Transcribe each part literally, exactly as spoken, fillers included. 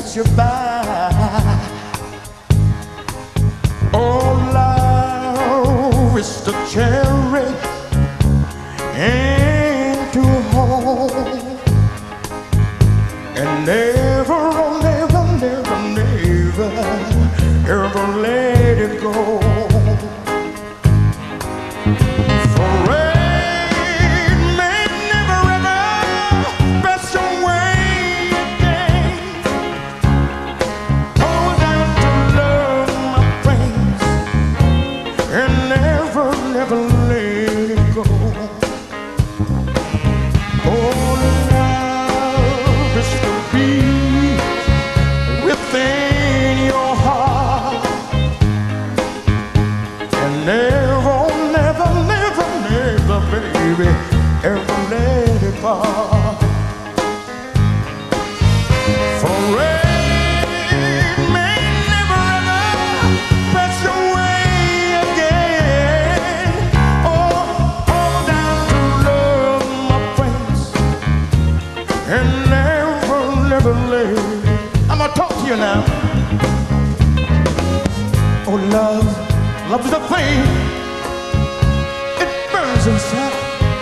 pass you by. Oh, love is the cherry into home, and never, never, never, never, ever let it go. For rain may never ever pass your way again. Hold on to love, my friends, and never, never let it go. Oh, love is to be within your heart, and never, never, never, never, baby, ever let it part. For rain may never ever pass your way again. Oh, hold on to love, my friends, and never, never let it. I'm gonna talk to you now. Oh, love, love is a thing. It burns inside.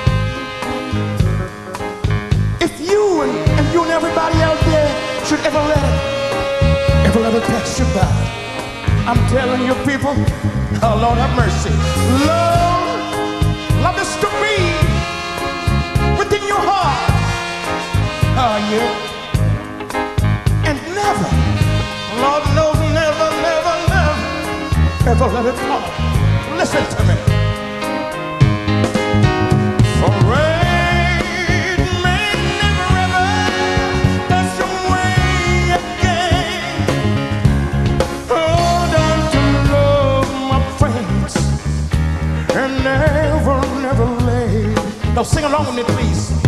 If you and, and you and everybody out there should ever let it, ever let it pass you by, I'm telling you, people, oh Lord have mercy. Love, love is to be within your heart. Oh yeah. And never, Lord knows, never, never, never, ever let it fall. Listen to me. For rain may never ever pass your way again. Hold on to love, my friends, and never, never let. Now sing along with me, please.